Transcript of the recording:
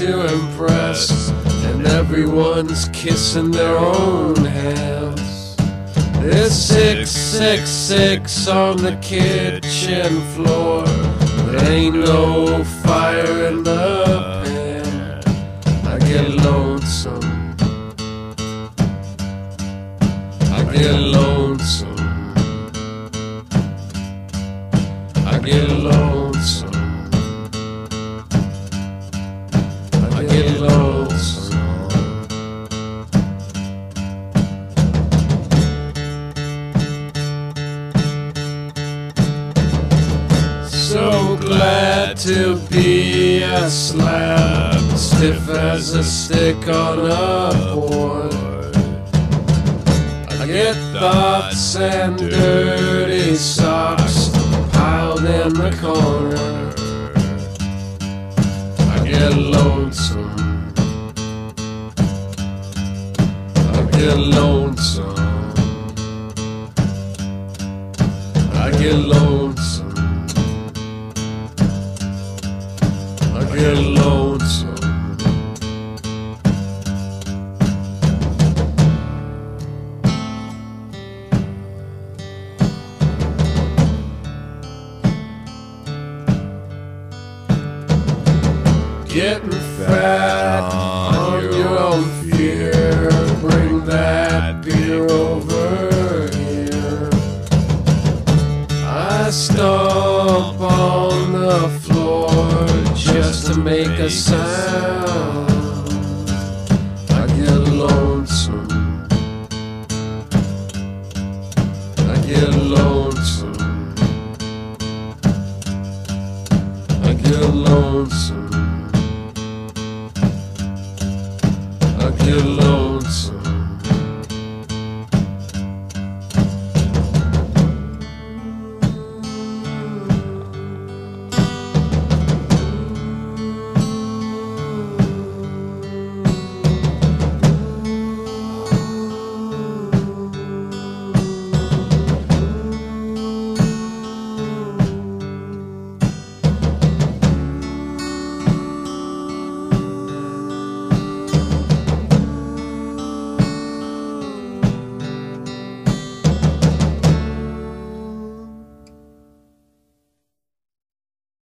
to impress, and everyone's kissing their own hands. There's 666 on the kitchen floor. There ain't no fire in the pan. I get lonesome. I get lonesome. I get lonesome. I get lonesome. So glad to be a slab, stiff as a stick on a board. I get thoughts and dirty socks piled in the corner. I get lonesome. I get lonesome. I get lonesome. I get lonesome. Getting fat on your own fear. Bring that beer over here. I stomp on the floor just to make a sound. I get lonesome. I get lonesome. I get lonesome.